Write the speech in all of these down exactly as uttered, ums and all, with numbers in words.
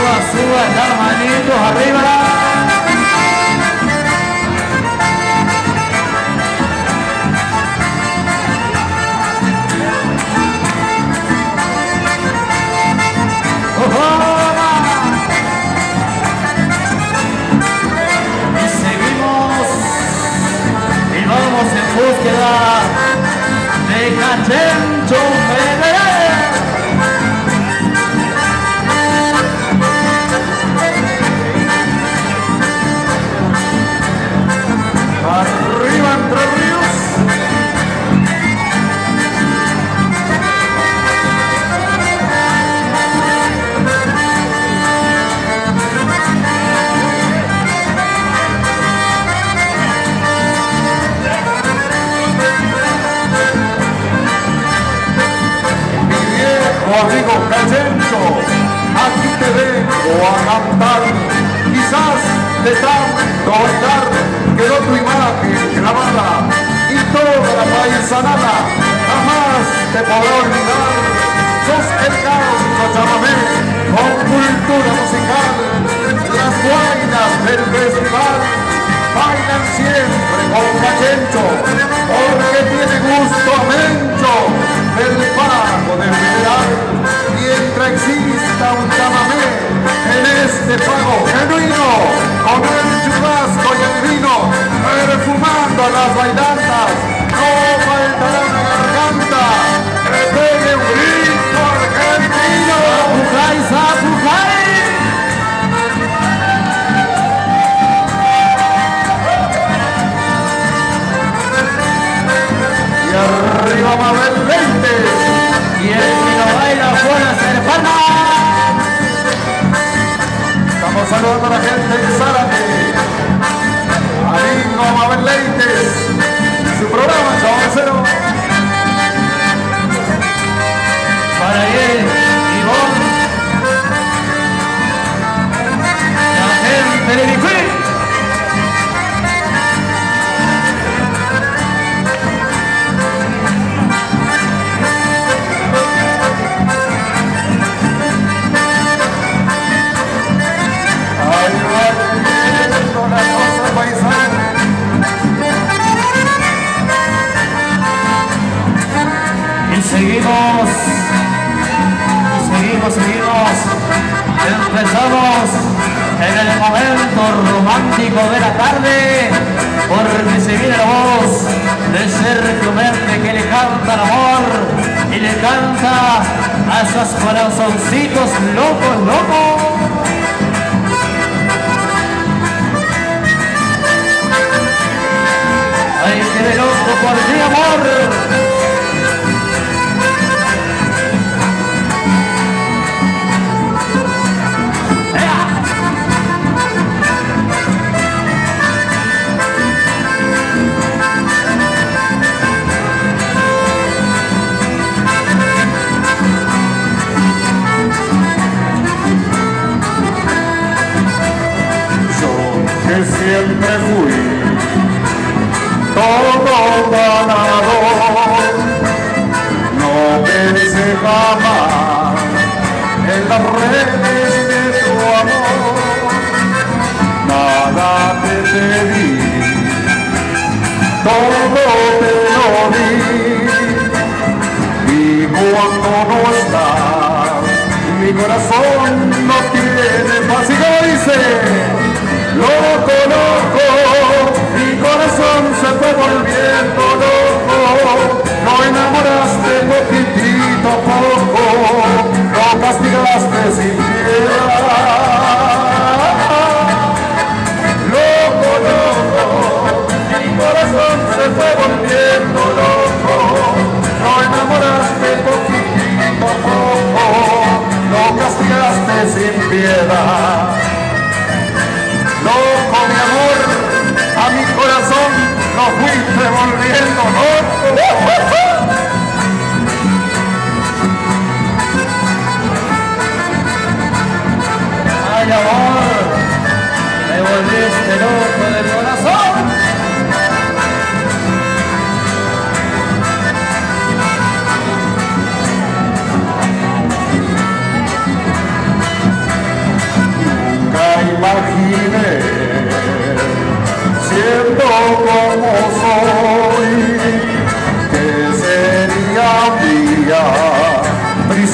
Suba, suba las manitos arriba. Y seguimos y vamos en búsqueda de Cachencho Federer. Arriba Entre Ríos. Amigo Cachencho, aquí te vengo a cantar. Quizás de tanto bailar quedó tu imagen grabada y toda la paisanada jamás te podrá olvidar. Sos el caucho chamamé con cultura musical. Las guainas del festival bailan siempre con Cachencho porque tiene gusto a mencho del pago del mineral. Mientras exista un chamamé en este pago genuino, con el churrasco y el vino, perfumando las bailantas, no faltará una garganta que pegue un grito argentino. ¡Zapujay, zapujay! Y arriba Mabel Lentes. Y el que no baila fuera se le palma. Estamos saludando a la gente de Zárate. Amigo Mabel Leites, su programa Chavacero. Para él, Ivonne, la gente de Bicuí. Y seguimos, seguimos, seguimos, empezamos en el momento romántico de la tarde, porque se viene la voz de Sergio Méndez que le canta el amor y le canta a esos corazoncitos locos, locos. Ay, que de loco por ti, amor. Que siempre fui todo ganador, no pensé jamás en las redes de tu amor, nada te pedí, todo te lo di, y cuando no estás, mi corazón no tiene paz y no dice. Loco, loco, mi corazón se fue volviendo loco, no enamoraste poquitito a poco, no castigaste sin piedad. Loco, loco, mi corazón se fue volviendo loco, no enamoraste poquitito a poco, no castigaste sin piedad. Loco, mi amor, a mi corazón lo fuiste volviendo loco. Ay, amor, me volviste loco del corazón.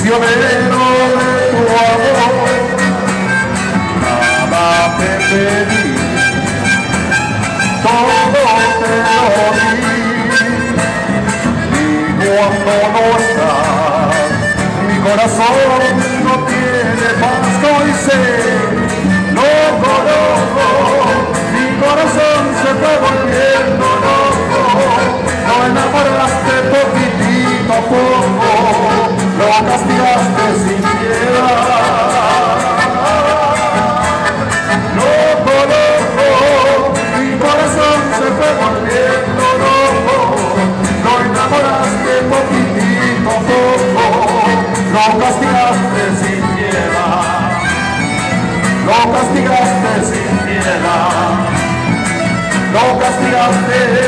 prisionero de tu amor, nada te pedí, todo te lo di, y cuando no estás, mi corazón no tiene paz, hoy sé, no conozco, mi corazón se fue volviendo loco, no enamoraste poquitito a poco, lo castigaste sin piedad. No conozco, mi corazón se fue volviendo loco, lo enamoraste poquitito a poco, lo castigaste sin piedad, lo castigaste sin piedad, lo castigaste